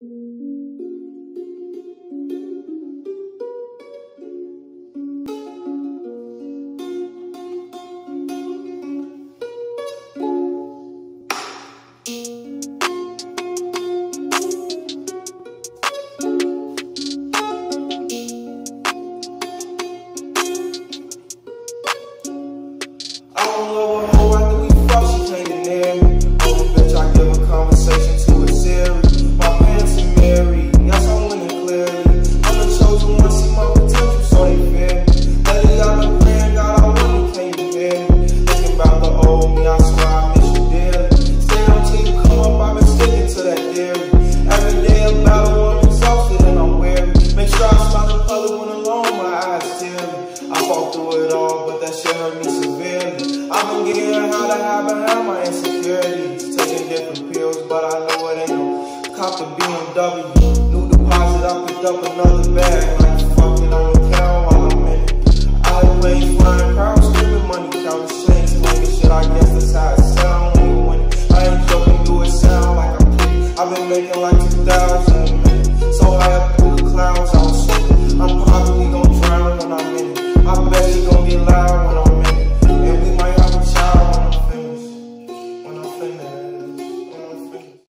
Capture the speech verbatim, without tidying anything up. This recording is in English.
Cop the B M W, new deposit, I picked up another bag. Like fuck it, on the count while I'm in it. I wait flying crowds, screaming money, counting chains, slinging shit, I guess that's how it sound when you win it. I ain't joking, do it sound like I'm pretty. I've been making like two thousand a minute, so high up through the clouds, I was slipping. I'm probably gonna